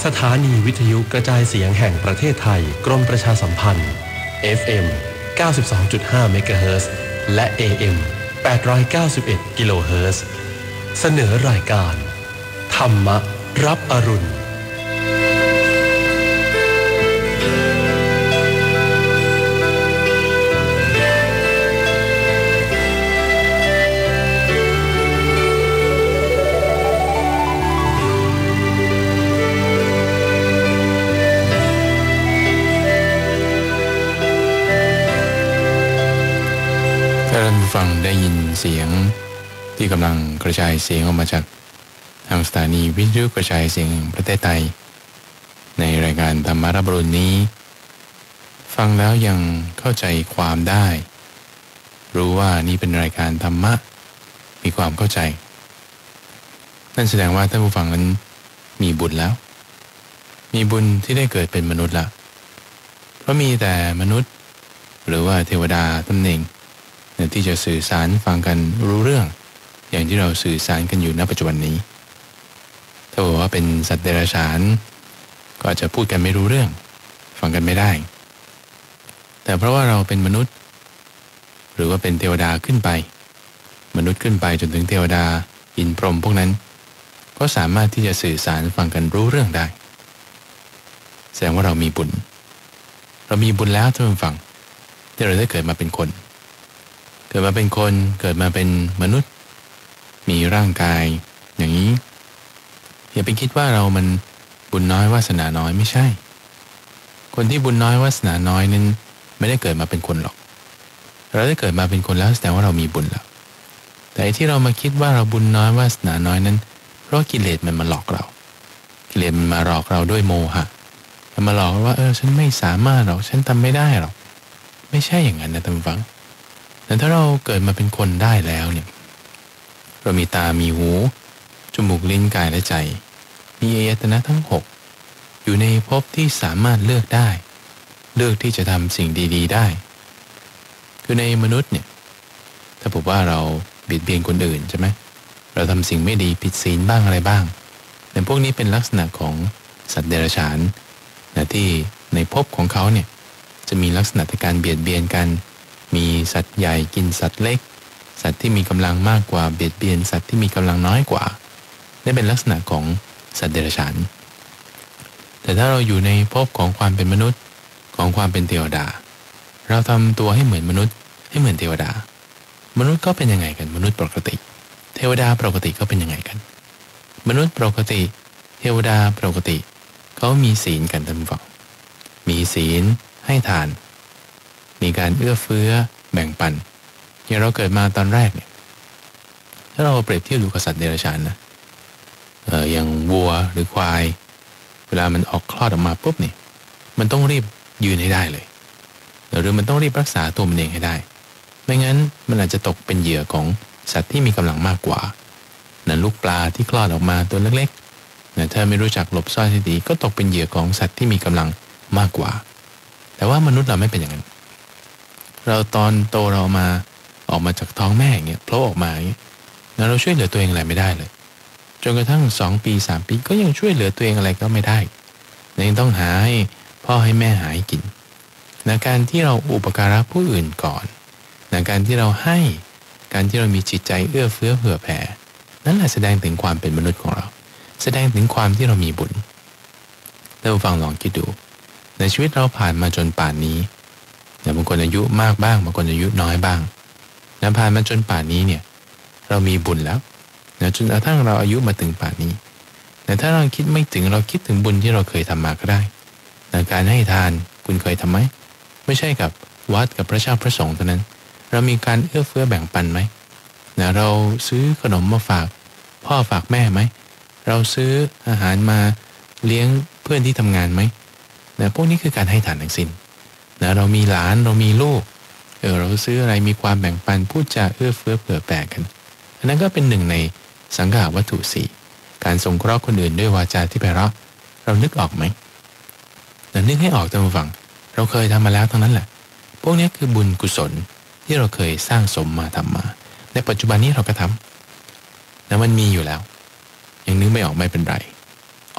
สถานีวิทยุกระจายเสียงแห่งประเทศไทยกรมประชาสัมพันธ์ FM 92.5 เมกะเฮิรตซ์และ AM 891 กิโลเฮิรตซ์เสนอรายการธรรมรับอรุณฟังได้ยินเสียงที่กำลังกระจายเสียงออกมาจากทางสถานีวิทยุกระจายเสียงแห่งประเทศไทยในรายการธรรมรับอรุณนี้ฟังแล้วยังเข้าใจความได้รู้ว่านี่เป็นรายการธรรมะมีความเข้าใจนั่นแสดงว่าท่านผู้ฟังนั้นมีบุญแล้วมีบุญที่ได้เกิดเป็นมนุษย์ละเพราะมีแต่มนุษย์หรือว่าเทวดาตำแหน่งที่จะสื่อสารฟังกันรู้เรื่องอย่างที่เราสื่อสารกันอยู่ณปัจจุบันนี้ถ้าบอกว่าเป็นสัตว์เดรัจฉานก็อาจจะพูดกันไม่รู้เรื่องฟังกันไม่ได้แต่เพราะว่าเราเป็นมนุษย์หรือว่าเป็นเทวดาขึ้นไปมนุษย์ขึ้นไปจนถึงเทวดาอินพรหมพวกนั้นก็สามารถที่จะสื่อสารฟังกันรู้เรื่องได้แสดงว่าเรามีบุญแล้วท่านผู้ฟังที่เราได้เกิดมาเป็นคนเกิดมาเป็นคนเกิดมาเป็นมนุษย์มีร่างกายอย่างนี้อย่าไปคิดว่าเรามันบุญน้อยวาสนาน้อยไม่ใช่คนที่บุญน้อยวาสนาน้อยนั้นไม่ได้เกิดมาเป็นคนหรอกเราได้เกิดมาเป็นคนแล้วแสดงว่าเรามีบุญแล้วแต่ที่เรามาคิดว่าเราบุญน้อยวาสนาน้อยนั้นเพราะกิเลสมันมาหลอกเรากิเลสมันมาหลอกเราด้วยโมหะมันมาหลอกว่าฉันไม่สามารถหรอกฉันทำไม่ได้หรอกไม่ใช่อย่างนั้นนะท่านผู้ฟังแต่ถ้าเราเกิดมาเป็นคนได้แล้วเนี่ยเรามีตามีหูจมูกลิ้นกายและใจมีอายตนะทั้ง6อยู่ในภพที่สามารถเลือกได้เลือกที่จะทำสิ่งดีๆได้คือในมนุษย์เนี่ยถ้าบอกว่าเราเบียดเบียนคนอื่นใช่ไหมเราทำสิ่งไม่ดีผิดศีลบ้างอะไรบ้างแต่พวกนี้เป็นลักษณะของสัตว์เดรัจฉานนะที่ในภพของเขาเนี่ยจะมีลักษณะในการเบียดเบียนกันมีสัตว์ใหญ่กินสัตว์เล็กสัตว์ที่มีกำลังมากกว่าเบียดเบียนสัตว์ที่มีกำลังน้อยกว่านี่เป็นลักษณะของสัตว์เดรัจฉานแต่ถ้าเราอยู่ในภพของความเป็นมนุษย์ของความเป็นเทวดาเราทำตัวให้เหมือนมนุษย์ให้เหมือนเทวดามนุษย์ก็เป็นยังไงกันมนุษย์ปกติเทวดาปกติก็เป็นยังไงกันมนุษย์ปกติเทวดาปกติเขามีศีลกันท่านผู้ฟังมีศีลให้ทานมีการเอื้อเฟื้อแบ่งปันอย่างเราเกิดมาตอนแรกเนี่ยถ้าเราเปรียบเทียบดูกับสัตว์เดรัจฉานนะอย่างวัวหรือควายเวลามันออกคลอดออกมาปุ๊บเนี่ยมันต้องรีบยืนให้ได้เลยหรือมันต้องรีบรักษาตัวมันเองให้ได้ไม่งั้นมันอาจจะตกเป็นเหยื่อของสัตว์ที่มีกำลังมากกว่านั่นลูกปลาที่คลอดออกมาตัวเล็กๆนะถ้าไม่รู้จักหลบซ่อนให้ดีก็ตกเป็นเหยื่อของสัตว์ที่มีกำลังมากกว่าแต่ว่ามนุษย์เราไม่เป็นอย่างนั้นเราตอนโตเรามาออกมาจากท้องแม่อย่างเงี้ยโผล่ออกมาอย่างเงี้ยแล้วเราช่วยเหลือตัวเองอะไรไม่ได้เลยจนกระทั่ง2 ปี3 ปีก็ยังช่วยเหลือตัวเองอะไรก็ไม่ได้ยังต้องหาให้พ่อให้แม่หาให้กินในการที่เราอุปการะผู้อื่นก่อนในการที่เราให้การที่เรามีจิตใจเอื้อเฟื้อเผื่อแผ่นั่นแหละแสดงถึงความเป็นมนุษย์ของเราแสดงถึงความที่เรามีบุญท่านผู้ฟังลองคิดดูในชีวิตเราผ่านมาจนป่านนี้บางคนอายุมากบ้างบางคนอายุน้อยบ้างแล้วผ่านมาจนป่านนี้เนี่ยเรามีบุญแล้วจนกระทั่งเราอายุมาถึงป่านนี้แต่ถ้าเราคิดไม่ถึงเราคิดถึงบุญที่เราเคยทำมาก็ได้ในการให้ทานคุณเคยทำไหมไม่ใช่กับวัดกับพระเจ้าพระสงฆ์เท่านั้นเรามีการเอื้อเฟื้อแบ่งปันไหมเราซื้อขนมมาฝากพ่อฝากแม่ไหมเราซื้ออาหารมาเลี้ยงเพื่อนที่ทำงานไหมพวกนี้คือการให้ทานทั้งสิ้นเรามีหลานเรามีลูกเราซื้ออะไรมีความแบ่งปันพูดจาเอื้อเฟื้อเผื่อแผ่กันอันนั้นก็เป็นหนึ่งในสังฆวัตถุ4การสงเคราะห์คนอื่นด้วยวาจาที่ไพเราะเรานึกออกไหมนึกให้ออกท่านผู้ฟังเราเคยทำมาแล้วทั้งนั้นแหละพวกนี้คือบุญกุศลที่เราเคยสร้างสมมาทำมาในปัจจุบันนี้เราก็ทำแล้วมันมีอยู่แล้วยังนึกไม่ออกไม่เป็นไร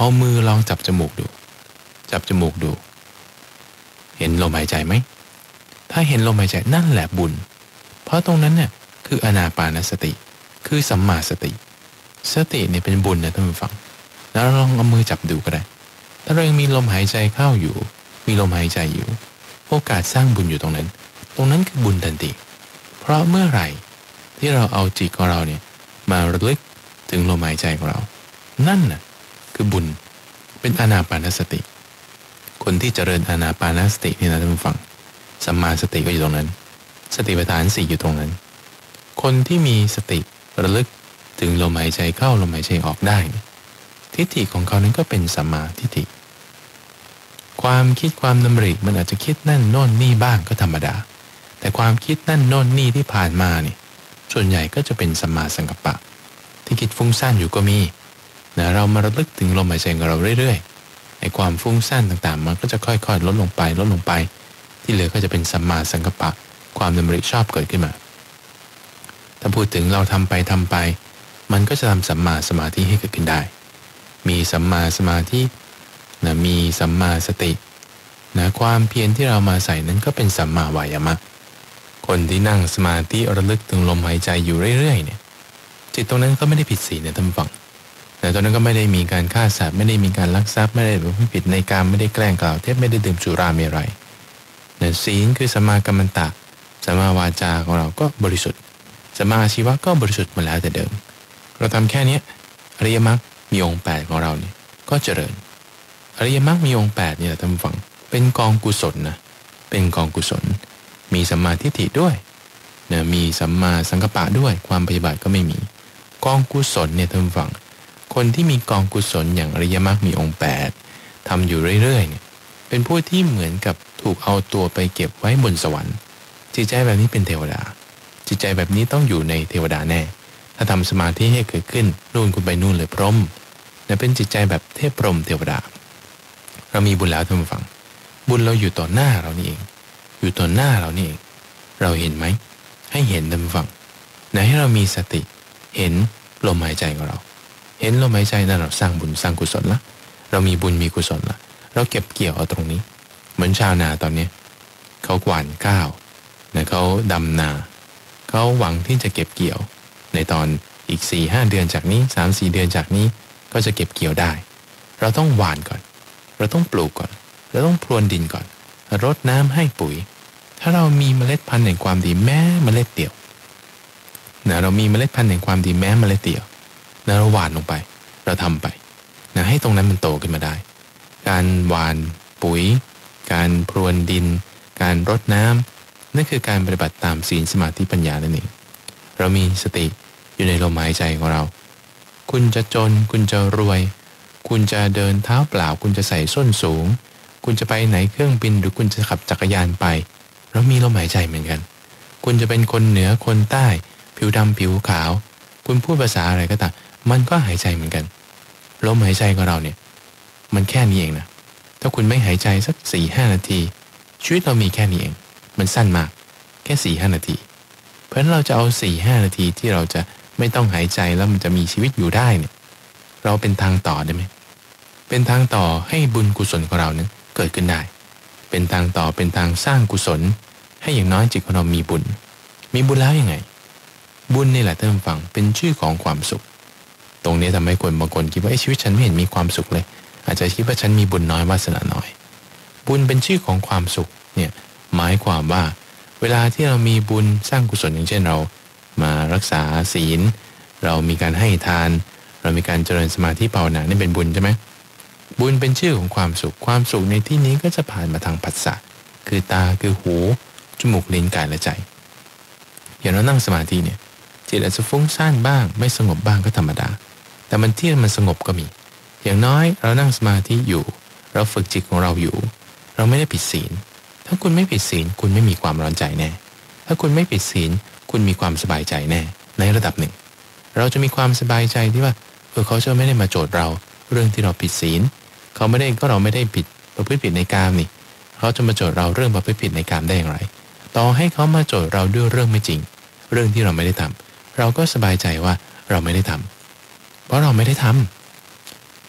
เอามือลองจับจมูกดูจับจมูกดูเห็นลมหายใจไหมถ้าเห็นลมหายใจนั่นแหละบุญเพราะตรงนั้นเนี่ยคืออานาปานสติคือสัมมาสติสติเนี่ยเป็นบุญนะท่านผู้ฟังแล้วลองเอามือจับดูก็ได้ถ้าเรายังมีลมหายใจเข้าอยู่มีลมหายใจอยู่โอกาสสร้างบุญอยู่ตรงนั้นคือบุญทันทีเพราะเมื่อไหร่ที่เราเอาจิตของเราเนี่ยมาระลึกถึงลมหายใจของเรานั่นน่ะคือบุญเป็นอานาปานสติคนที่เจริญอานาปานสตินี่นะท่านผู้ฟังสัมมาสติก็อยู่ตรงนั้นสติปัฏฐาน4อยู่ตรงนั้นคนที่มีสติระลึกถึงลมหายใจเข้าลมหายใจออกได้ทิฏฐิของเขานั้นก็เป็นสัมมาทิฏฐิความคิดความดำริมันอาจจะคิดนั่นโน่นนี่บ้างก็ธรรมดาแต่ความคิดนั่นโน่นนี่ที่ผ่านมาเนี่ยส่วนใหญ่ก็จะเป็นสัมมาสังกัปปะที่คิดฟุ้งซ่านอยู่ก็มีนะเรามาระลึกถึงลมหายใจของเราเรื่อยๆไอ้ความฟุ้งซ่านต่างๆมันก็จะค่อยๆลดลงไปที่เหลือก็จะเป็นสัมมาสังกัปปะความดำริชอบเกิดขึ้นมาถ้าพูดถึงเราทำไปมันก็จะทำสัมมาสมาธิให้เกิดขึ้นได้มีสัมมาสมาธินะมีสัมมาสตินะความเพียรที่เรามาใส่นั้นก็เป็นสัมมาวายามะคนที่นั่งสมาธิระลึกถึงลมหายใจอยู่เรื่อยๆเนี่ยจิตตรงนั้นก็ไม่ได้ผิดศีลนะท่านผู้ฟังแต่ตอนนั้นก็ไม่ได้มีการฆ่าสัตว์ไม่ได้มีการลักทรัพย์ไม่ได้ผิดในกามไม่ได้แกล้งกล่าวเท็จไม่ได้ดื่มสุราเมรัยเนี่ยศีลคือสัมมากัมมันตะสัมมาวาจาของเราก็บริสุทธิ์สัมมาอาชีวะก็บริสุทธิ์มาแล้วแต่เดิมเราทำแค่นี้อริยมรรคมีองค์8ของเราเนี่ยก็เจริญอริยมรรคมีองค์8เนี่ยท่านผู้ฟังเป็นกองกุศลนะเป็นกองกุศลมีสัมมาทิฏฐิด้วยนะมีสัมมาสังกัปปะด้วยความปฏิบัติก็ไม่มีกองกุศลเนี่ยท่านผู้ฟังคนที่มีกองกุศลอย่างอริยมรรคมีองค์8ทำอยู่เรื่อยๆเนี่ยเป็นผู้ที่เหมือนกับถูกเอาตัวไปเก็บไว้บนสวรรค์จิตใจแบบนี้เป็นเทวดาจิตใจแบบนี้ต้องอยู่ในเทวดาแน่ถ้าทำสมาธิให้เกิดขึ้นนู่นคุณไปนู่นเลยพรหมแต่เป็นจิตใจแบบเทพพรหมเทวดาเรามีบุญแล้วท่านผู้ฟังบุญเราอยู่ต่อหน้าเรานี่เองอยู่ต่อหน้าเรานี่เองเราเห็นไหมให้เห็นท่านผู้ฟังไหนให้เรามีสติเห็นลมหายใจของเราเห็นลมหายใจนั้นเราสร้างบุญสร้างกุศลละเรามีบุญมีกุศลละเราเก็บเกี่ยวเอาตรงนี้เหมือนชาวนาตอนนี้เขาหว่านข้าวนะเขาดำนาเขาหวังที่จะเก็บเกี่ยวในตอนอีก 4-5 เดือนจากนี้ 3-4 เดือนจากนี้ก็จะเก็บเกี่ยวได้เราต้องหว่านก่อนเราต้องปลูกก่อนเราต้องพรวนดินก่อนรดน้ำให้ปุ๋ยถ้าเรามีเมล็ดพันธุ์แห่งความดีแม้เมล็ดเดียวนะเรามีเมล็ดพันธุ์แห่งความดีแม้เมล็ดเดียวนะเราหว่านลงไปเราทำไปนะให้ตรงนั้นมันโตขึ้นมาได้การหว่านปุ๋ยการพรวนดินการรดน้ำนั่นคือการปฏิบัติตามศีลสมาธิปัญญานั่นเองเรามีสติอยู่ในลมหายใจของเราคุณจะจนคุณจะรวยคุณจะเดินเท้าเปล่าคุณจะใส่ส้นสูงคุณจะไปไหนเครื่องบินหรือคุณจะขับจักรยานไปเรามีลมหายใจเหมือนกันคุณจะเป็นคนเหนือคนใต้ผิวดำผิวขาวคุณพูดภาษาอะไรก็ตามมันก็หายใจเหมือนกันลมหายใจของเราเนี่ยมันแค่นี้เองนะถ้าคุณไม่หายใจสัก 4-5 นาทีชีวิตเรามีแค่นี้เองมันสั้นมากแค่ 4-5 นาทีเพราะฉะนั้นเราจะเอา 4-5 นาทีที่เราจะไม่ต้องหายใจแล้วมันจะมีชีวิตอยู่ได้เนี่ยเราเป็นทางต่อได้ไหมเป็นทางต่อให้บุญกุศลของเรานั้นเกิดขึ้นได้เป็นทางต่อเป็นทางสร้างกุศลให้อย่างน้อยจิตของเรามีบุญแล้วยังไงบุญนี่แหละท่านผู้ฟังเป็นชื่อของความสุขตรงนี้ทำให้คนบางคนคิดว่าชีวิตฉันไม่เห็นมีความสุขเลยอาจจะคิดว่าฉันมีบุญน้อยวาสนาน้อยบุญเป็นชื่อของความสุขเนี่ยหมายความว่าเวลาที่เรามีบุญสร้างกุศลอย่างเช่นเรามารักษาศีลเรามีการให้ทานเรามีการเจริญสมาธิภาวนานี่เป็นบุญใช่ไหมบุญเป็นชื่อของความสุขความสุขในที่นี้ก็จะผ่านมาทางผัสสะคือตาคือหูจมูกลิ้นกายและใจอย่างเรานั่งสมาธิเนี่ยจิตอาจจะฟุ้งซ่านบ้างไม่สงบบ้างก็ธรรมดาแต่มันที่มันสงบก็มีอย่างน้อยเรานั่งสมาธิอยู่เราฝึกจิตของเราอยู่เราไม่ได้ผิดศีลถ้าคุณไม่ผิดศีลคุณไม่มีความร้อนใจแน่ถ้าคุณไม่ผิดศีลคุณมีความสบายใจแน่ในระดับหนึ่งเราจะมีความสบายใจที่ว่าเขาจะไม่ได้มาโจทย์เราเรื่องที่เราผิดศีลเขาไม่ได้ก็เราไม่ได้ผิดประพฤติผิดในกามนี่เขาจะมาโจทย์เราเรื่องประพฤติผิดในกามได้อย่างไรต่อให้เขามาโจทย์เราด้วยเรื่องไม่จริงเรื่องที่เราไม่ได้ทำเราก็สบายใจว่าเราไม่ได้ทำเพราะเราไม่ได้ท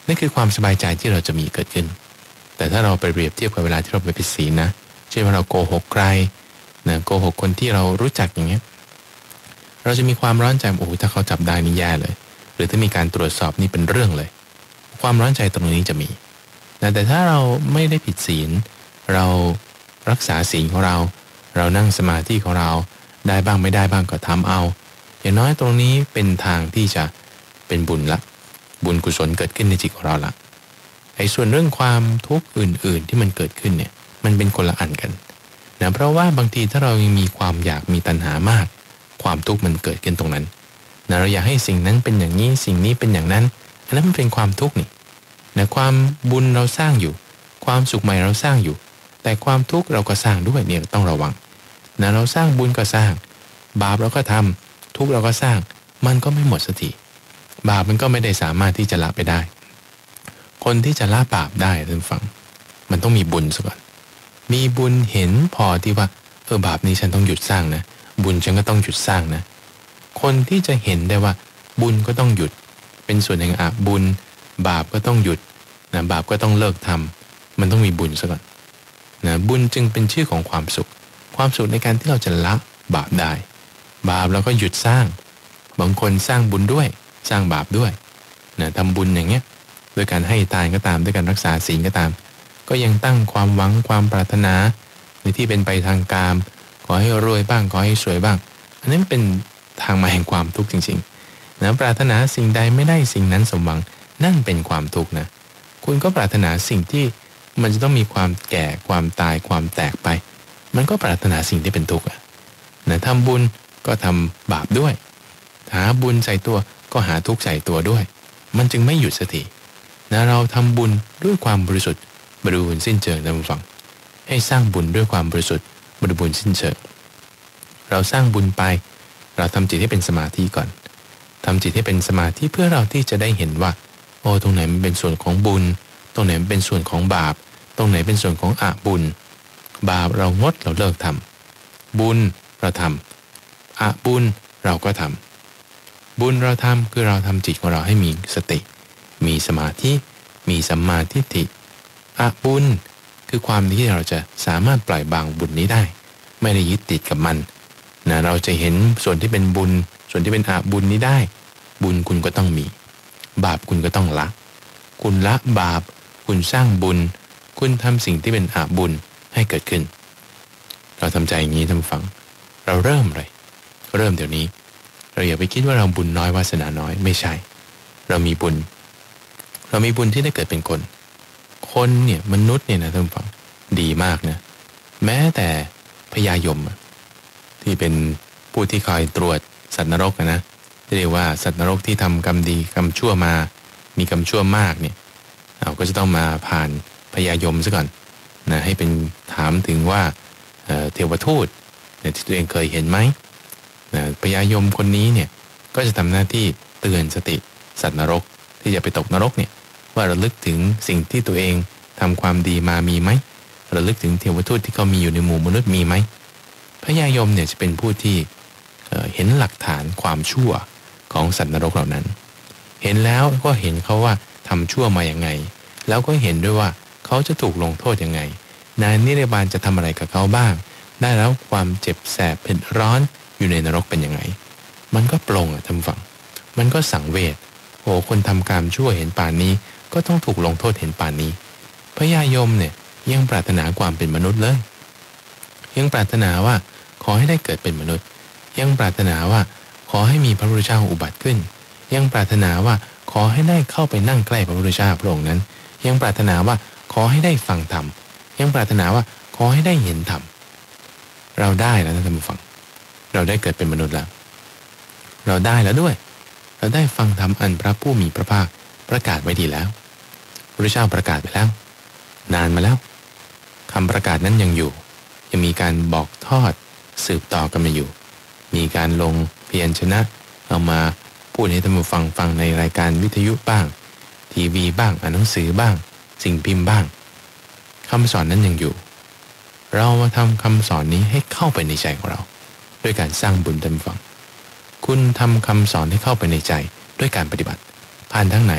นั่นคือความสบายใจที่เราจะมีเกิดขึ้นแต่ถ้าเราไปเปรียบเทียบกับเวลาที่เราไปผิดศีลนะเช่นว่าเราโกหกใครนะโกหกคนที่เรารู้จักอย่างเงี้ยเราจะมีความร้อนใจโอ้โหถ้าเขาจับได้นี่แย่เลยหรือถ้ามีการตรวจสอบนี่เป็นเรื่องเลยความร้อนใจตรงนี้จะมีนะแต่ถ้าเราไม่ได้ผิดศีลเรารักษาศีลของเราเรานั่งสมาธิของเราได้บ้างไม่ได้บ้างก็ทำเอาอย่างน้อยตรงนี้เป็นทางที่จะเป็นบุญละบุญกุศลเกิดขึ้นในจิตของเราละไอ้ส่วนเรื่องความทุกข์อื่นๆที่มันเกิดขึ้นเนี่ยมันเป็นคนละอันกันนะเพราะว่าบางทีถ้าเรายังมีความอยากมีตัณหามากความทุกข์มันเกิดขึ้นตรงนั้นนะเราอยากให้สิ่งนั้นเป็นอย่างนี้สิ่งนี้เป็นอย่างนั้นอันนั้นมันเป็นความทุกข์นี่นะความบุญเราสร้างอยู่ความสุขใหม่เราสร้างอยู่แต่ความทุกข์เราก็สร้างด้วยเนี่ยต้องระวังนะเราสร้างบุญก็สร้างบาปเราก็ทำทุกข์เราก็สร้างมันก็ไม่หมดสักทีบาปมันก็ไม่ได้สามารถที่จะละไปได้คนที่จะละบาปได้ท่านฟังมันต้องมีบุญซะก่อนมีบุญเห็นพอที่ว่าบาปนี้ฉันต้องหยุดสร้างนะบุญฉันก็ต้องหยุดสร้างนะคนที่จะเห็นได้ว่าบุญก็ต้องหยุดเป็นส่วนแห่งบุญบาปก็ต้องหยุดนะบาปก็ต้องเลิกทำมันต้องมีบุญซะก่อนนะบุญจึงเป็นชื่อของความสุขความสุขในการที่เราจะละบาปได้บาปเราก็หยุดสร้างบางคนสร้างบุญด้วยสร้างบาปด้วยนะทำบุญอย่างเงี้ยด้วยการให้ทานก็ตามด้วยการรักษาศีลก็ตามก็ยังตั้งความหวังความปรารถนาในที่เป็นไปทางกามขอให้รวยบ้างขอให้สวยบ้างอันนั้นเป็นทางมาแห่งความทุกข์จริงๆนะปรารถนาสิ่งใดไม่ได้สิ่งนั้นสมหวังนั่นเป็นความทุกข์นะคุณก็ปรารถนาสิ่งที่มันจะต้องมีความแก่ความตายความแตกไปมันก็ปรารถนาสิ่งที่เป็นทุกข์นะทำบุญก็ทำบาปด้วยหาบุญใส่ตัวก็หาทุกข์ใส่ตัวด้วยมันจึงไม่หยุดสักทีนะเราทำบุญด้วยความบริสุทธิ์บริบูรณ์สิ้นเชิงท่านผู้ฟังให้สร้างบุญด้วยความบริสุทธิ์บริบูรณ์สิ้นเชิงเราสร้างบุญไปเราทำจิตให้เป็นสมาธิก่อนทำจิตให้เป็นสมาธิเพื่อเราที่จะได้เห็นว่าโอ้ตรงไหนมันเป็นส่วนของบุญตรงไหนมันเป็นส่วนของบาปตรงไหนเป็นส่วนของอบุญบาปเรางดเราเลิกทำบุญเราทำอบุญเราก็ทำบุญเราทำคือเราทำจิตของเราให้มีสติมีสมาธิมีสัมมาทิฏฐิอบุญคือความที่เราจะสามารถปล่อยวางบุญนี้ได้ไม่ได้ยึดติดกับมันนะเราจะเห็นส่วนที่เป็นบุญส่วนที่เป็นอบุญนี้ได้บุญคุณก็ต้องมีบาปคุณก็ต้องละคุณละบาปคุณสร้างบุญคุณทำสิ่งที่เป็นอบุญให้เกิดขึ้นเราทำใจอย่างนี้ท่านฟังเราเริ่มเลยเริ่มเดี๋ยวนี้เราอย่าไปคิดว่าเราบุญน้อยวาสนาน้อยไม่ใช่เรามีบุญที่ได้เกิดเป็นคนเนี่ยมนุษย์เนี่ยนะท่านฟังดีมากนะแม้แต่พญายมที่เป็นผู้ที่คอยตรวจสัตว์นรกนะเรียกว่าสัตว์นรกที่ทำกรรมดีกรรมชั่วมามีกรรมชั่วมากเนี่ยเราก็จะต้องมาผ่านพญายมซะก่อนนะให้เป็นถามถึงว่าเทวทูตที่ตัวเองเคยเห็นไหมพญายมคนนี้เนี่ยก็จะทำหน้าที่เตือนสติสัตว์นรกที่จะไปตกนรกเนี่ยว่าระลึกถึงสิ่งที่ตัวเองทำความดีมามีไหมระลึกถึงเทวทูตที่เขามีอยู่ในหมู่มนุษย์มีไหมพญายมเนี่ยจะเป็นผู้ที่เห็นหลักฐานความชั่วของสัตว์นรกเหล่านั้นเห็นแล้วก็เห็นเขาว่าทำชั่วมาอย่างไงแล้วก็เห็นด้วยว่าเขาจะถูกลงโทษยังไงนายนิรบาลจะทำอะไรกับเขาบ้างได้แล้วความเจ็บแสบเผ็ดร้อนอยู่ในนรกเป็นยังไงมันก็ปลงทำฝังมันก็สังเวชโอ้คนทำกรรมชั่วเห็นป่านนี้ก็ต้องถูกลงโทษเห็นป่านนี้พญายมเนี่ยยังปรารถนาความเป็นมนุษย์เลยยังปรารถนาว่าขอให้ได้เกิดเป็นมนุษย์ยังปรารถนาว่าขอให้มีพระพุทธเจ้าอุบัติขึ้นยังปรารถนาว่าขอให้ได้เข้าไปนั่งใกล้พระพุทธเจ้าพระองค์นั้นยังปรารถนาว่าขอให้ได้ฟังธรรมยังปรารถนาว่าขอให้ได้เห็นธรรมเราได้แล้วนะท่านผู้ฟังเราได้เกิดเป็นมนุษย์แล้วเราได้แล้วด้วยเราได้ฟังธรรมอันพระผู้มีพระภาคประกาศไว้ดีแล้วพระพุทธเจ้าประกาศไปแล้วนานมาแล้วคำประกาศนั้นยังอยู่ยังมีการบอกทอดสืบต่อกันมาอยู่มีการลงพยัญชนะเอามาพูดให้ท่านผู้ฟังฟังในรายการวิทยุบ้างทีวีบ้างอ่านหนังสือบ้างสิ่งพิมพ์บ้างคำสอนนั้นยังอยู่เรามาทำคำสอนนี้ให้เข้าไปในใจของเราด้วยการสร้างบุญท่านผู้ฟังคุณทำคำสอนให้เข้าไปในใจด้วยการปฏิบัติผ่านทางไหน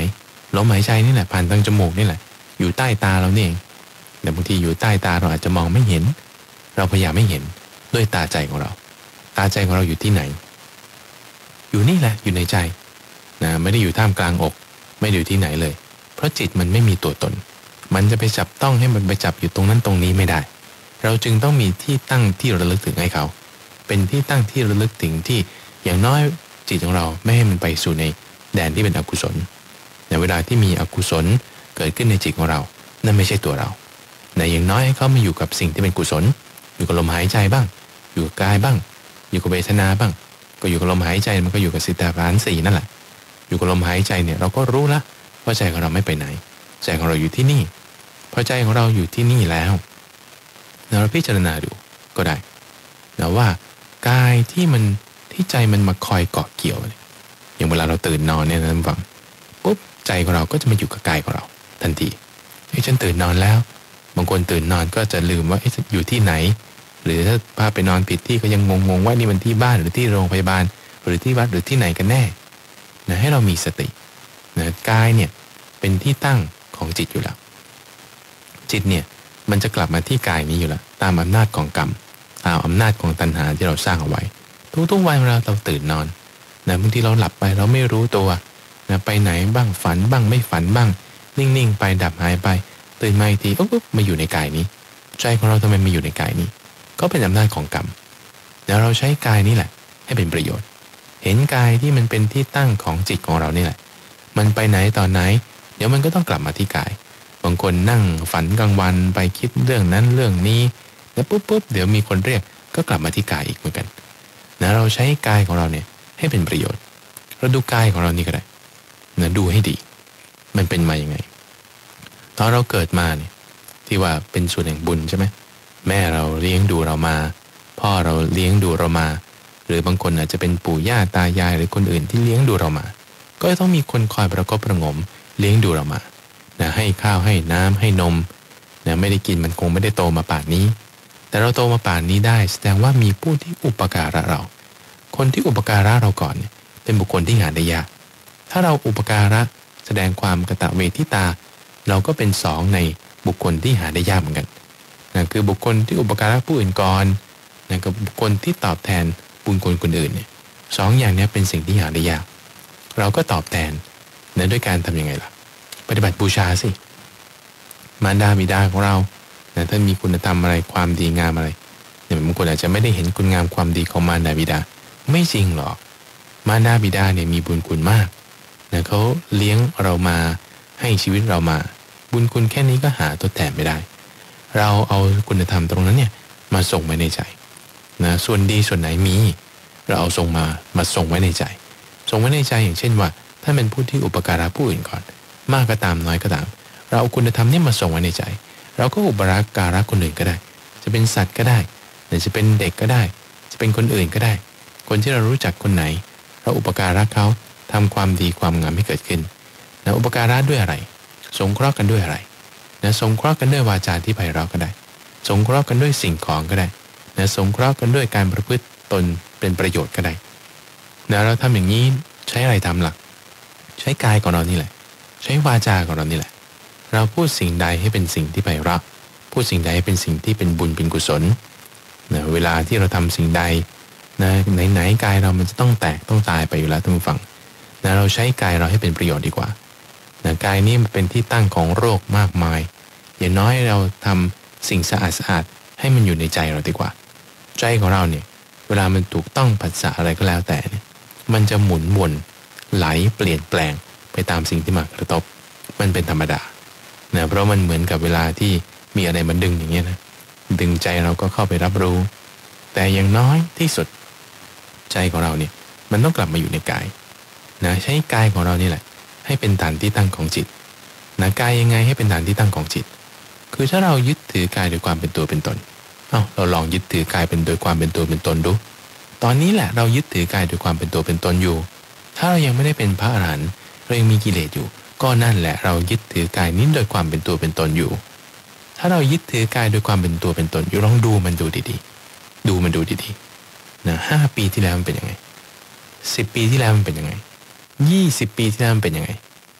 ลมหายใจนี่แหละผ่านทางจมูกนี่แหละอยู่ใต้ตาเราเนี่ยเองแต่บางทีอยู่ใต้ตาเราอาจจะมองไม่เห็นเราพยายามไม่เห็นด้วยตาใจของเราตาใจของเราอยู่ที่ไหนอยู่นี่แหละอยู่ในใจนะไม่ได้อยู่ท่ามกลางอกไม่ได้อยู่ที่ไหนเลยเพราะจิตมันไม่มีตัวตนมันจะไปจับต้องให้มันไปจับอยู่ตรงนั้นตรงนี้ไม่ได้เราจึงต้องมีที่ตั้งที่ระลึกถึงให้เขาเป็นที่ตั้งที่ระลึกถึงที่อย่างน้อยจิตของเราไม่ให้มันไปสู่ในแดนที่เป็นอกุศลในเวลาที่มีอกุศลเกิดขึ้นในจิตของเรานั่นไม่ใช่ตัวเราในอย่างน้อยให้เขามาอยู่กับสิ่งที่เป็นกุศลอยู่กับลมหายใจบ้างอยู่กับกายบ้างอยู่กับเวทนาบ้างก็อยู่กับลมหายใจมันก็อยู่กับสติปัฏฐานสี่นั่นแหละอยู่กับลมหายใจเนี่ยเราก็รู้ละว่าใจของเราไม่ไปไหนใจของเราอยู่ที่นี่พอใจของเราอยู่ที่นี่แล้วเราพิจารณาดูก็ได้นะว่ากายที่ใจมันมาคอยเกาะเกี่ยวอย่างเวลาเราตื่นนอนเนี่ยนะท่านฟังปุ๊บใจของเราก็จะมาอยู่กับกายของเราทันทีฉันตื่นนอนแล้วบางคนตื่นนอนก็จะลืมว่าอยู่ที่ไหนหรือถ้าพาไปนอนผิดที่ก็ยังงงว่านี่มันที่บ้านหรือที่โรงพยาบาลหรือที่วัดหรือที่ไหนกันแน่นะให้เรามีสตินะกายเนี่ยเป็นที่ตั้งของจิตอยู่แล้วจิตเนี่ยมันจะกลับมาที่กายนี้อยู่แล้วตามอำนาจของกรรมตามอำนาจของตัณหาที่เราสร้างเอาไว้ทุกวันเวลาเราตื่นนอนนะบางทีเราหลับไปเราไม่รู้ตัวนะไปไหนบ้างฝันบ้างไม่ฝันบ้างนิ่งๆไปดับหายไปตื่นมาอีกทีปุ๊บมาอยู่ในกายนี้ใจของเราทำไมมาอยู่ในกายนี้ก็เป็นอำนาจของกรรมแล้วเราใช้กายนี้แหละให้เป็นประโยชน์เห็นกายที่มันเป็นที่ตั้งของจิตของเรานี่แหละมันไปไหนตอนไหนเดี๋ยวมันก็ต้องกลับมาที่กายบางคนนั่งฝันกลางวันไปคิดเรื่องนั้นเรื่องนี้แล้วปุ๊บเดี๋ยวมีคนเรียกก็กลับมาที่กายอีกเหมือนกันนะเราใช้กายของเราเนี่ยให้เป็นประโยชน์เราดูกายของเรานี่ก็ได้นะดูให้ดีมันเป็นมาอย่างไงตอนเราเกิดมาเนี่ยที่ว่าเป็นส่วนแห่งบุญใช่ไหมแม่เราเลี้ยงดูเรามาพ่อเราเลี้ยงดูเรามาหรือบางคนอาจจะเป็นปู่ย่าตายายหรือคนอื่นที่เลี้ยงดูเรามาก็ต้องมีคนคอยประคบประงมเลี้ยงดูเรามานะให้ข้าวให้น้ำให้นมนะไม่ได้กินมันคงไม่ได้โตมาป่านนี้แต่เราโตมาป่านนี้ได้แสดงว่ามีผู้ที่อุปการะเราคนที่อุปการะเราก่อนเนี่ยเป็นบุคคลที่หาได้ยากถ้าเราอุปการะแสดงความกตเวทิตาเราก็เป็นสองในบุคคลที่หาได้ยากเหมือนกันนั่นคือบุคคลที่อุปการะผู้อื่นก่อนนั่นกับบุคคลที่ตอบแทนบุญคนอื่นเนี่ยสองอย่างนี้เป็นสิ่งที่หาได้ยากเราก็ตอบแทนนะด้วยการทำยังไงล่ะปฏิบัติบูชาสิมารดาบิดาของเรานะท่านมีคุณธรรมอะไรความดีงามอะไรเนี่ยบางคนอาจจะไม่ได้เห็นคุณงามความดีของมารดาบิดาไม่จริงหรอกมารดาบิดาเนี่ยมีบุญคุณมากนะเขาเลี้ยงเรามาให้ชีวิตเรามาบุญคุณแค่นี้ก็หาทดแทนไม่ได้เราเอาคุณธรรมตรงนั้นเนี่ยมาส่งไว้ในใจนะส่วนดีส่วนไหนมีเราเอาส่งมาส่งไว้ในใจส่งไว้ในใจอย่างเช่นว่าถ้าเป็นผู้ที่อุปการะผู้อื่นก่อนมากก็ตามน้อยก็ตามเราเอาคุณธรรมนี่มาส่งไว้ในใจเราก็อุปการะคนอื่นก็ได้จะเป็นสัตว์ก็ได้หรือจะเป็นเด็กก็ได้จะเป็นคนอื่นก็ได้คนที่เรารู้จักคนไหนเราอุปการะเขาทำความดีความงามให้เกิดขึ้นนะอุปการะด้วยอะไรสงเคราะห์กันด้วยอะไรนะสงเคราะห์กันด้วยวาจาที่ไพเราะก็ได้สงเคราะห์กันด้วยสิ่งของก็ได้นะสงเคราะห์กันด้วยการประพฤติตนเป็นประโยชน์ก็ได้นะเราทำอย่างนี้ใช้อะไรทำหลักใช้กายของเรานี่แหละใช้วาจาของเรานี่แหละเราพูดสิ่งใดให้เป็นสิ่งที่ไพเราะพูดสิ่งใดให้เป็นสิ่งที่เป็นบุญเป็นกุศลนะเวลาที่เราทำสิ่งใดนะไหนกายเรามันจะต้องแตกต้องตายไปอยู่แล้วท่านผู้ฟังนะเราใช้กายเราให้เป็นประโยชน์ดีกว่านะกายนี้มันเป็นที่ตั้งของโรคมากมายอย่างน้อยเราทำสิ่งสะอาดให้มันอยู่ในใจเราดีกว่าใจของเราเนี่ยเวลามันถูกต้องผัสสะอะไรก็แล้วแต่เนี่ยมันจะหมุนวนไหลเปลี่ยนแปลงไปตามสิ่งที่มากระทบมันเป็นธรรมดานะเพราะมันเหมือนกับเวลาที่มีอะไรมันดึงอย่างเงี้ยนะดึงใจเราก็เข้าไปรับรู้แต่อย่างน้อยที่สุดใจของเราเนี่ยมันต้องกลับมาอยู่ในกายนะใช้กายของเรานี่แหละให้เป็นฐานที่ตั้งของจิตนะกายยังไงให้เป็นฐานที่ตั้งของจิตคือถ้าเรายึดถือกายโดยความเป็นตัวเป็นตนเราลองยึดถือกายเป็นโดยความเป็นตัวเป็นตนดูตอนนี้แหละเรายึดถือกายโดยความเป็นตัวเป็นตนอยู่ถ้าเรายังไม่ได้เป็นพระอรหันต์เรายังมีกิเลสอยู่ก็นั่นแหละเรายึดถือกายนี้โดยความเป็นตัวเป็นตนอยู่ถ้าเรายึดถือกายโดยความเป็นตัวเป็นตนอยู่ลองดูมันดูดีๆดูมันดูดีๆนะ5 ปีที่แล้วมันเป็นยังไง10 ปีที่แล้วมันเป็นยังไง20 ปีที่แล้วมันเป็นยังไง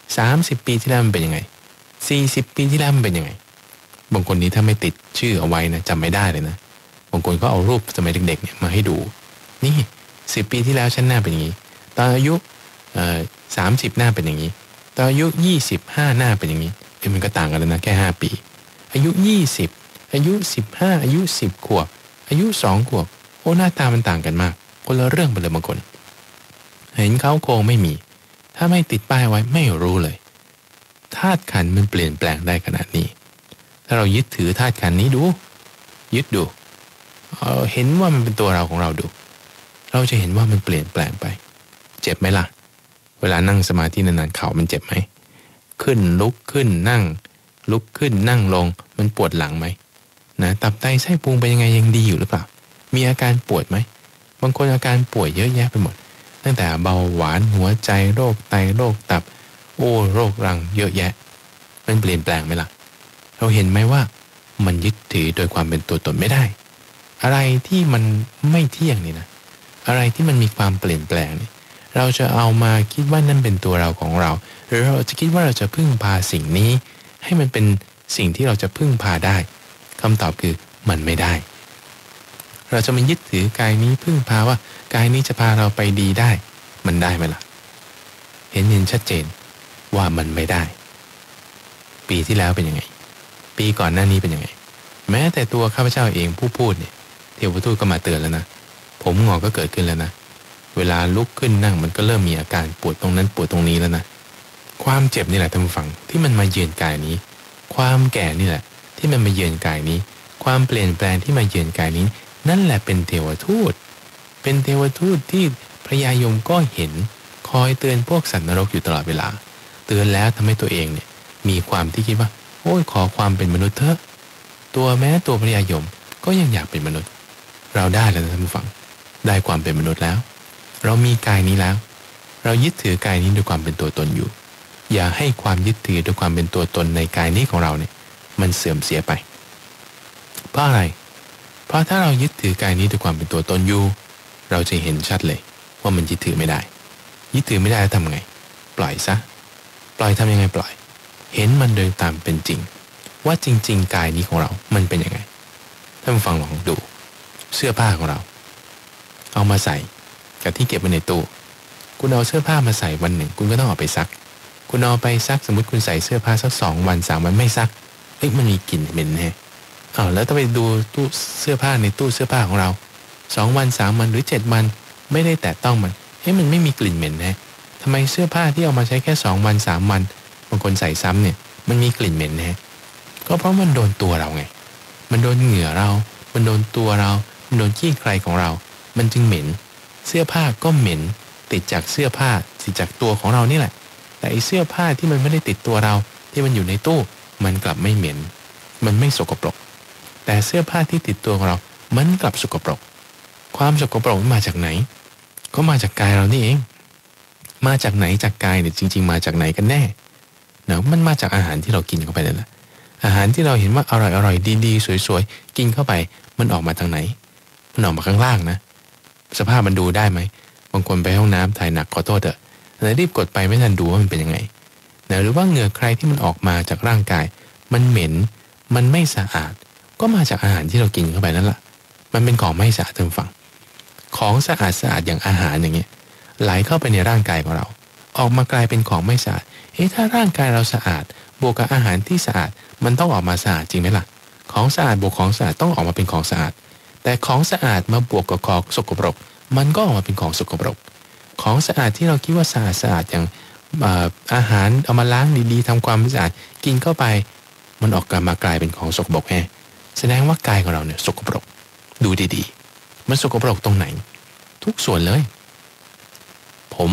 30 ปีที่แล้วมันเป็นยังไง40 ปีที่แล้วมันเป็นยังไงบางคนนี้ถ้าไม่ติดชื่อเอาไว้นะจำไม่ได้เลยนะบางคนก็เอารูปสมัยเด็กๆเนี่ยมาให้ดูนี่10 ปีที่แล้วฉันหน้าเป็นอย่างนี้ตอนอายุ30หน้าเป็นอย่างนี้ตอนอายุ25หน้าเป็นอย่างนี้มันก็ต่างกันแล้วนะแค่5 ปีอายุ20อายุ15อายุ10 ขวบอายุ2 ขวบโอ้หน้าตามันต่างกันมากคนละเรื่องไปเลยบางคนเห็นเขาโครงไม่มีถ้าไม่ติดป้ายไว้ไม่รู้เลยธาตุขันธ์มันเปลี่ยนแปลงได้ขนาดนี้ถ้าเรายึดถือธาตุขันธ์นี้ดูยึดดูเห็นว่ามันเป็นตัวเราของเราดูเราจะเห็นว่ามันเปลี่ยนแปลงไปเจ็บไหมล่ะเวลานั่งสมาธินานๆเข่ามันเจ็บไหมขึ้นลุกขึ้นนั่งลุกขึ้นนั่งลงมันปวดหลังไหมนะตับไตไส้พุงเป็นยังไงยังดีอยู่หรือเปล่ามีอาการปวดไหมบางคนอาการป่วยเยอะแยะไปหมดตั้งแต่เบาหวานหัวใจโรคไตโรคตับโรครังเยอะแยะมันเปลี่ยนแปลงไหมล่ะเราเห็นไหมว่ามันยึดถือโดยความเป็นตัวตนไม่ได้อะไรที่มันไม่เที่ยงนี่นะอะไรที่มันมีความเปลี่ยนแปลงนี่เราจะเอามาคิดว่านั่นเป็นตัวเราของเราหรือเราจะคิดว่าเราจะพึ่งพาสิ่งนี้ให้มันเป็นสิ่งที่เราจะพึ่งพาได้คำตอบคือมันไม่ได้เราจะมายึดถือกายนี้พึ่งพาว่ากายนี้จะพาเราไปดีได้มันได้ไหมล่ะเห็นชัดเจนว่ามันไม่ได้ปีที่แล้วเป็นยังไงปีก่อนหน้านี้เป็นยังไงแม้แต่ตัวข้าพเจ้าเองผู้พูดเนี่ยเทวทูตก็มาเตือนแล้วนะผมงอกก็เกิดขึ้นแล้วนะเวลาลุกขึ้นนั่งมันก็เริ่มมีอาการปวดตรงนั้นปวดตรงนี้แล้วนะความเจ็บนี่แหละท่านผู้ฟังที่มันมาเยือนกายนี้ความแก่นี่แหละที่มันมาเยือนกายนี้ความเปลี่ยนแปลงที่มาเยือนกายนี้นั่นแหละเป็นเทวทูตเป็นเทวทูตที่พระยายมก็เห็นคอยเตือนพวกสัตว์นรกอยู่ตลอดเวลาเตือนแล้วทำให้ตัวเองเนี่ยมีความที่คิดว่าโอ้ยขอความเป็นมนุษย์เถอะตัวแม้ตัวพระยายมก็ยังอยากเป็นมนุษย์เราได้แล้วท่านผู้ฟังได้ความเป็นมนุษย์แล้วเรามีกายนี้แล้วเรายึดถือกายนี้ด้วยความเป็นตัวตนอยู่อย่าให้ความยึดถือด้วยความเป็นตัวตนในกายนี้ของเราเนี่ยมันเสื่อมเสียไปเพราะอะไรเพราะถ้าเรายึดถือกายนี้ด้วยความเป็นตัวตนอยู่เราจะเห็นชัดเลยว่ามันยึดถือไม่ได้ยึดถือไม่ได้แล้วทำไงปล่อยซะปล่อยทำยังไงปล่อยเห็นมันโดยตามเป็นจริงว่าจริงๆกายนี้ของเรามันเป็นยังไงท่านฟังลองดูเสื้อผ้าของเราเอามาใส่กับที่เก็บไว้ในตู้คุณเอาเสื้อผ้ามาใส่วันหนึ่งคุณก็ต้องเอาไปซักคุณเอาไปซักสมมติคุณใส่เสื้อผ้าสัก2 วัน3 วันไม่ซักมันมีกลิ่นเหม็นแฮะแล้วต้องไปดูตู้เสื้อผ้าในตู้เสื้อผ้าของเรา2 วัน3 วันหรือ7 วันไม่ได้แตะต้องมันมันไม่มีกลิ่นเหม็นแฮะทำไมเสื้อผ้าที่เอามาใช้แค่2 วัน3 วันบางคนใส่ซ้ำเนี่ยมันมีกลิ่นเหม็นแฮะก็เพราะมันโดนตัวเราไงมันโดนเหงื่อเรามันโดนตัวเรามันโดนขี้ใครของเรามันจึงเหม็นเสื้อผ้าก็เหม็นติดจากเสื้อผ้าติดจากตัวของเรานี่แหละแต่ไอ้เสื้อผ้าที่มันไม่ได้ติดตัวเราที่มันอยู่ในตู้มันกลับไม่เหม็นมันไม่สกปรกแต่เสื้อผ้าที่ติดตัวของเรามันกลับสกปรกความสกปรกมาจากไหนก็มาจากกายเรานี่เองมาจากไหนจากกายเนี่ยจริงๆมาจากไหนกันแน่มันมาจากอาหารที่เรากินเข้าไปนั่นแหละอาหารที่เราเห็นว่าอร่อยดีๆสวยๆกินเข้าไปมันออกมาทางไหนมันออกมาข้างล่างนะสภาพมันดูได้ไหมบางคนไปห้องน้ำถ่ายหนักขอโทษเถอะแต่รีบกดไปไม่ทันดูว่ามันเป็นยังไงหรือว่าเหงื่อใครที่มันออกมาจากร่างกายมันเหม็นมันไม่สะอาดก็มาจากอาหารที่เรากินเข้าไปนั่นแหละมันเป็นของไม่สะอาดท่านฟังของสะอาดอย่างอาหารอย่างเงี้ยไหลเข้าไปในร่างกายของเราออกมากลายเป็นของไม่สะอาดถ้าร่างกายเราสะอาดบวกกับอาหารที่สะอาดมันต้องออกมาสะอาดจริงไหมล่ะของสะอาดบวกของสะอาดต้องออกมาเป็นของสะอาดแต่ของสะอาดมาบวกกับของสกปรกมันก็ออกมาเป็นของสกปรกของสะอาดที่เราคิดว่าสะอาดอย่างอาหารเอามาล้างดีๆทำความสะอาดกินเข้าไปมันออกมากลายเป็นของสกปรกแสดงว่ากายของเราเนี่ยสกปรกดูดีๆมันสกปรกตรงไหนทุกส่วนเลยผม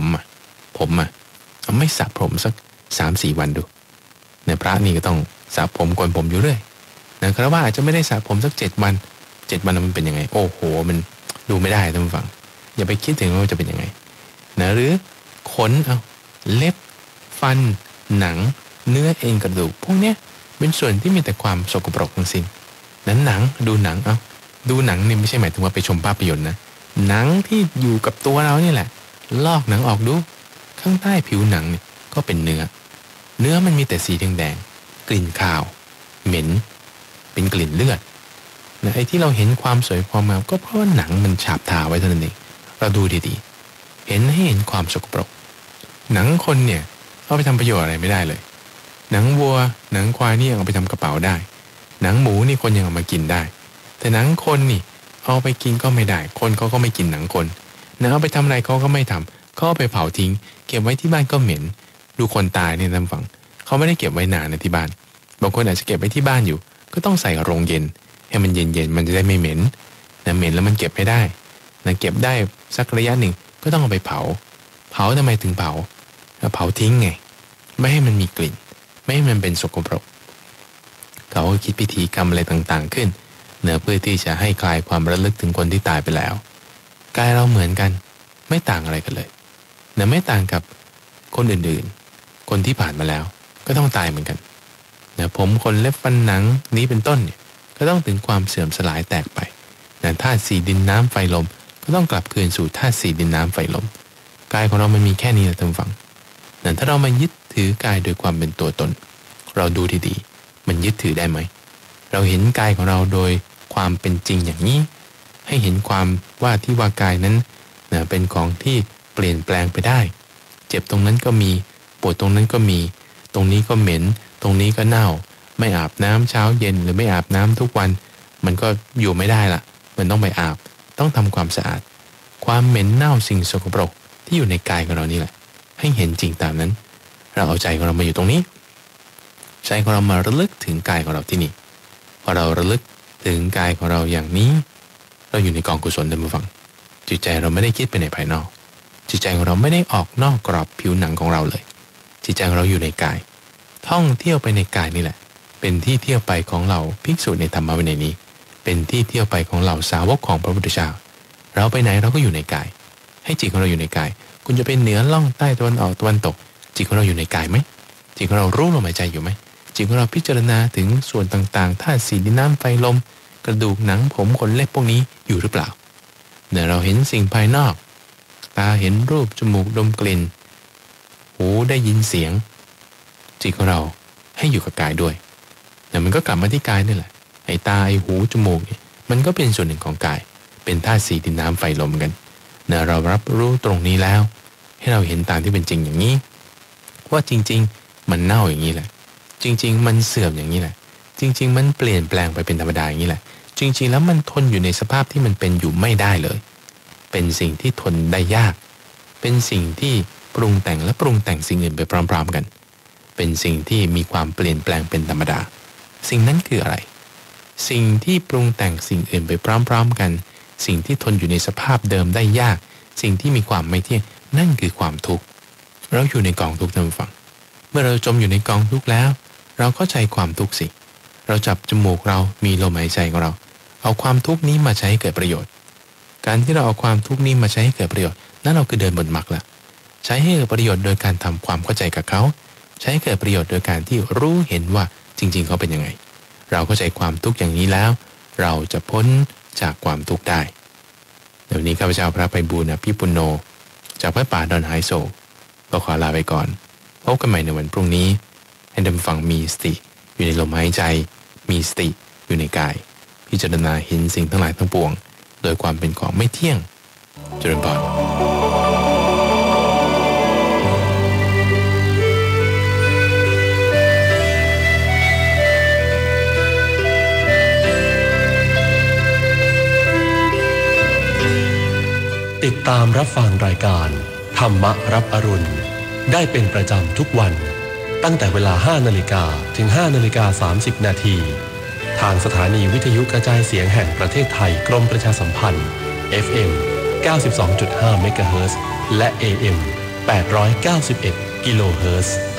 ไม่สระผมสัก 3-4 วันดูเนี่ยพระนี่ก็ต้องสระผมโกนผมอยู่เรื่อยนะครับว่าอาจจะไม่ได้สระผมสัก7 วันมันเป็นยังไงโอ้โหมันดูไม่ได้ท่านผู้ฟังอย่าไปคิดถึงว่าจะเป็นยังไงหรือขนเล็บฟันหนังเนื้อเอ็นกระดูกพวกเนี้ยเป็นส่วนที่มีแต่ความสกปรกทั้งสิ้นหนังดูหนังดูหนังนี่ไม่ใช่หมายถึงว่าไปชมภาพยนตร์นะหนังที่อยู่กับตัวเรานี่แหละลอกหนังออกดูข้างใต้ผิวหนังเนี่ยก็เป็นเนื้อมันมีแต่สีแดงๆกลิ่นคาวเหม็นเป็นกลิ่นเลือดไอ้ที่เราเห็นความสวยความงามก็เพราะว่าหนังมันฉาบทาไว้เท่านั้นเองเราดูดีๆเห็นความสกปรกหนังคนเนี่ยเอาไปทำประโยชน์อะไรไม่ได้เลยหนังวัวหนังควายนี่เอาไปทำกระเป๋าได้หนังหมูนี่คนยังเอามากินได้แต่หนังคนนี่เอาไปกินก็ไม่ได้คนเขาก็ไม่กินหนังคนเอาไปทำอะไรเขาก็ไม่ทำเขาเอาไปเผาทิ้งเก็บไว้ที่บ้านก็เหม็นดูคนตายเนี่ยท่านฟังเขาไม่ได้เก็บไว้นานในที่บ้านบางคนอาจจะเก็บไว้ที่บ้านอยู่ก็ต้องใส่โรงเย็นให้มันเย็นๆมันจะได้ไม่เหม็นเหม็นแล้วมันเก็บไม่ได้เก็บได้สักระยะหนึ่งก็ต้องเอาไปเผาทำไมถึงเผาทิ้งไงไม่ให้มันมีกลิ่นไม่ให้มันเป็นสกปรกเขาก็คิดพิธีกรรมอะไรต่างๆขึ้นเพื่อที่จะให้คลายความระลึกถึงคนที่ตายไปแล้วกายเราเหมือนกันไม่ต่างอะไรกันเลยไม่ต่างกับคนอื่นๆคนที่ผ่านมาแล้วก็ต้องตายเหมือนกันผมขนเล็บฟันหนังนี้เป็นต้นเนี่ยก็ต้องถึงความเสื่อมสลายแตกไปธาตุสี่ดินน้ำไฟลมก็ต้องกลับคืนสู่ธาตุสี่ดินน้ำไฟลมกายของเรามันมีแค่นี้นะท่านฟังถ้าเรามายึดถือกายโดยความเป็นตัวตนเราดูดีๆมันยึดถือได้ไหมเราเห็นกายของเราโดยความเป็นจริงอย่างนี้ให้เห็นความว่ากายนั้นเป็นของที่เปลี่ยนแปลงไปได้เจ็บตรงนั้นก็มีปวดตรงนั้นก็มีตรงนี้ก็เหม็นตรงนี้ก็เน่าไม่อาบน้ำเช้าเย็นหรือไม่อาบน้ำทุกวันมันก็อยู่ไม่ได้ละมันต้องไปอาบต้องทำความสะอาดความเหม็นเน่าสิ่งสกปรกที่อยู่ในกายของเรานี่แหละให้เห็นจริงตามนั้นเราเอาใจของเรามาอยู่ตรงนี้ใจของเรามาระลึกถึงกายของเราที่นี่พอเราระลึกถึงกายของเราอย่างนี้เราอยู่ในกองกุศลเดิมฟังจิตใจเราไม่ได้คิดไปในภายนอกจิตใจของเราไม่ได้ออกนอกกรอบผิวหนังของเราเลยจิตใจของเราอยู่ในกายท่องเที่ยวไปในกายนี่แหละเป็นที่เที่ยวไปของเราภิกษุในธรรมวินัยนี้เป็นที่เที่ยวไปของเราสาวกของพระพุทธเจ้าเราไปไหนเราก็อยู่ในกายให้จิตของเราอยู่ในกายคุณจะเป็นเหนือล่องใต้ตะวันออกตะวันตกจิตของเราอยู่ในกายไหมจิตของเรารู้ลมหายใจอยู่ไหมจิตของเราพิจารณาถึงส่วนต่างๆธาตุสี่ดินน้ำไฟลมกระดูกหนังผมขนเล็บพวกนี้อยู่หรือเปล่าเราเห็นสิ่งภายนอกตาเห็นรูปจมูกดมกลิ่นหูได้ยินเสียงจิตของเราให้อยู่กับกายด้วยมันก็กลับมาที่กายนี่แหละไอ้ตาไอ้หูจมูกเนี่ยมันก็เป็นส่วนหนึ่งของกายเป็นธาตุสี่ดินน้ำไฟลมกันเรารับรู้ตรงนี้แล้วให้เราเห็นตามที่เป็นจริงอย่างนี้ว่าจริงๆมันเน่าอย่างนี้แหละจริงๆมันเสื่อมอย่างนี้แหละจริงๆมันเปลี่ยนแปลงไปเป็นธรรมดาอย่างนี้แหละจริงๆแล้วมันทนอยู่ในสภาพที่มันเป็นอยู่ไม่ได้เลยเป็นสิ่งที่ทนได้ยากเป็นสิ่งที่ปรุงแต่งและปรุงแต่งสิ่งอื่นไปพร้อมๆกันเป็นสิ่งที่มีความเปลี่ยนแปลงเป็นธรรมดาสิ่งนั้นคืออะไรสิ่งที่ปรุงแต่งสิ่งอื่นไปพร้อมๆกันสิ่งที่ทนอยู่ในสภาพเดิมได้ยากสิ่งที่มีความไม่เที่ยงนั่นคือความทุกข์เราอยู่ในกองทุกข์ท่านฟังเมื่อเราจมอยู่ในกองทุกข์แล้วเราเข้าใจความทุกข์สิเราจับจมูกเรามีลมหายใจของเราเอาความทุกข์นี้มาใช้ให้เกิดประโยชน์การที่เราเอาความทุกข์นี้มาใช้ให้เกิดประโยชน์นั่นเราคือเดินบนมรรคละใช้ให้เกิดประโยชน์โดยการทำความเข้าใจกับเขาใช้ให้เกิดประโยชน์โดยการที่รู้เห็นว่าจริงๆเขาเป็นยังไงเราเข้าใจความทุกข์อย่างนี้แล้วเราจะพ้นจากความทุกข์ได้เดี๋ยวนี้ข้าพเจ้าพระไพบูลย์อภิปุณโญจากวัดป่าดอนไฮโศกก็ขอลาไปก่อนพบกันใหม่ในวันพรุ่งนี้ให้ท่านฟังมีสติอยู่ในลมหายใจมีสติอยู่ในกายพิจารณาเห็นสิ่งทั้งหลายทั้งปวงโดยความเป็นของไม่เที่ยงเจริญพรติดตามรับฟังรายการธรรมรับอรุณได้เป็นประจำทุกวันตั้งแต่เวลา 5 นาฬิกาถึง 5 นาฬิกา 30 นาทีทางสถานีวิทยุกระจายเสียงแห่งประเทศไทยกรมประชาสัมพันธ์ FM 92.5 เมกะเฮิรตซ์และ AM 891 กิโลเฮิรตซ์